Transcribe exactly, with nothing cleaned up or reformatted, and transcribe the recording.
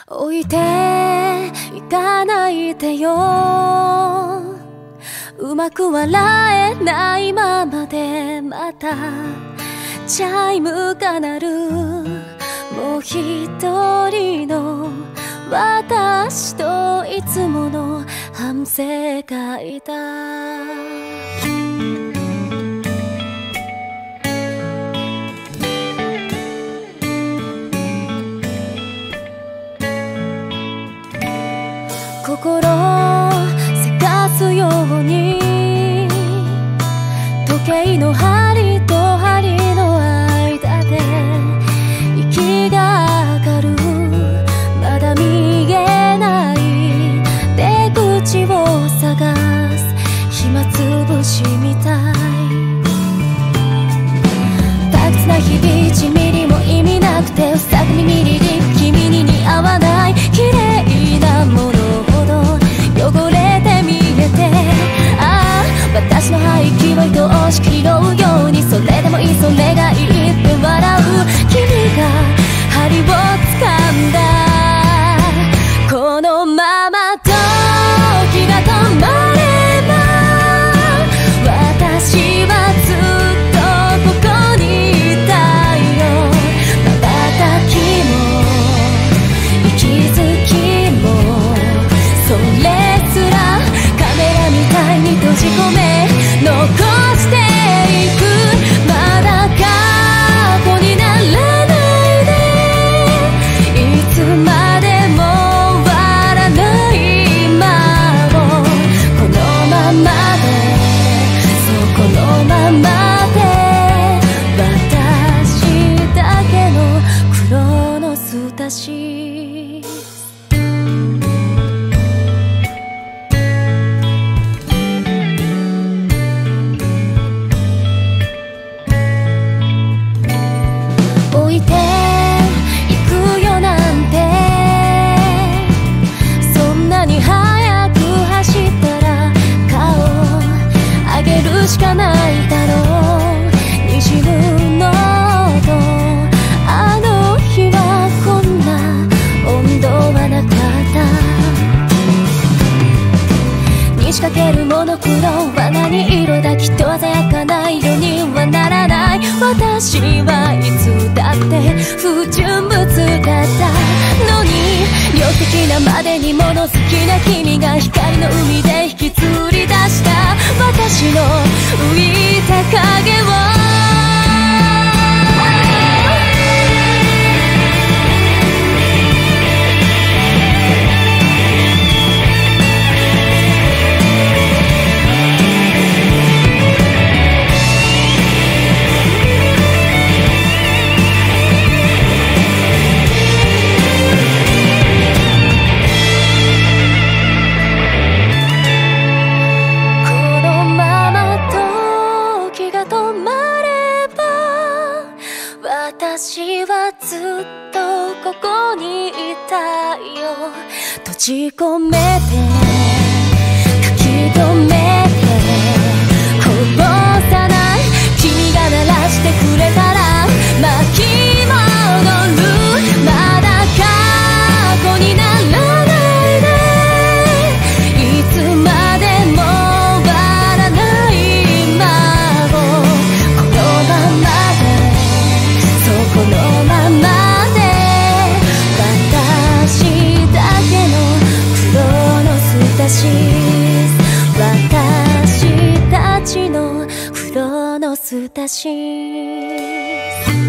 置いていかないでよ。うまく笑えないままでまたチャイムが鳴る。もう一人の私といつもの反省会だ。心せかすように時計の針と針の間で息が上がる。まだ見えない出口を探す暇つぶしみたい。退屈な日々いちミリも意味なくて、ふさぐにミリリ君に似合わない綺麗なもの汚れて見えて、ああ私の排気を愛しく拾うように、それでもいいそれがいいって笑う君が針を掴んだ。このまま時が止まれば私はずっとここにいたいよ。瞬きも息づきもそれ閉じ込め残していく。まだ過去にならないで、いつまでも終わらない今をこのままで、そうこのままで私だけのクロノスだし。置いていくよなんて、そんなに速く走ったら顔上げるしかないだろう。滲むのとあの日はこんな温度はなかった。にしかけるモノクロは何色だ、きっと鮮やかな色にはならない。私はいつだって不純物だったのに、猟的なまでに物好きな君が光の海で引きずり出した私の浮いた影を。私はずっとここにいたいよ。閉じ込めて書き留めてこぼさない。君が鳴らしてくれたら巻き戻る。まだ過去にならないで、いつまでも終わらない今をこのままで、このままで私だけのクロノスだし、私たちのクロノスだし。